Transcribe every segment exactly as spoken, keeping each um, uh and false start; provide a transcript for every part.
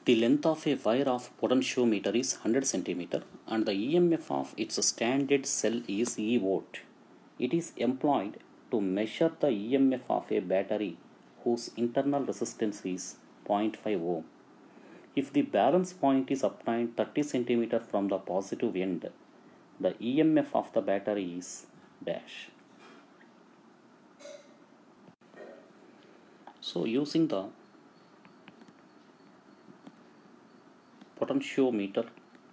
The length of a wire of potentiometer is one hundred centimeter and the E M F of its standard cell is E volt. It is employed to measure the E M F of a battery whose internal resistance is zero point five ohm. If the balance point is obtained thirty centimeter from the positive end, the E M F of the battery is dash. So using the potentiometer,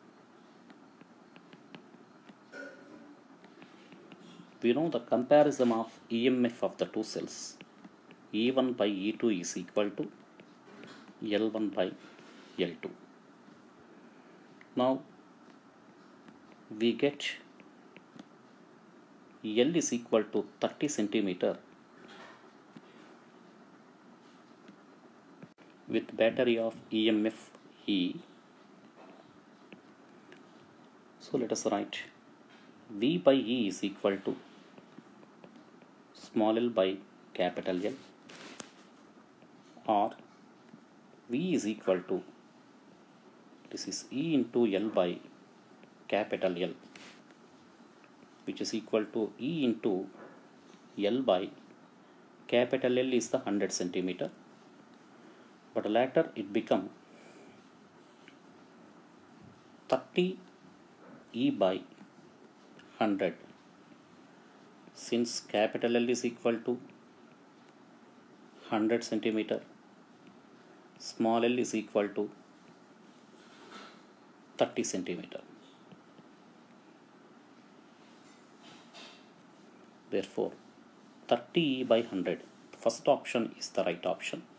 we know the comparison of E M F of the two cells. E one by E two is equal to L one by L two. Now we get L is equal to thirty centimeter with battery of E M F E. So let us write V by E is equal to small l by capital L, or V is equal to, this is E into L by capital L, which is equal to E into L by capital L is the one hundred centimeter, but later it become thirty E by one hundred, since capital L is equal to one hundred centimeter, small l is equal to thirty centimeter. Therefore, thirty E by one hundred, first option is the right option.